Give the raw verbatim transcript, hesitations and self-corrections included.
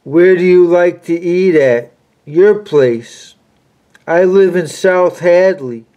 Where do you like to eat at? Your place. I live in South Hadley.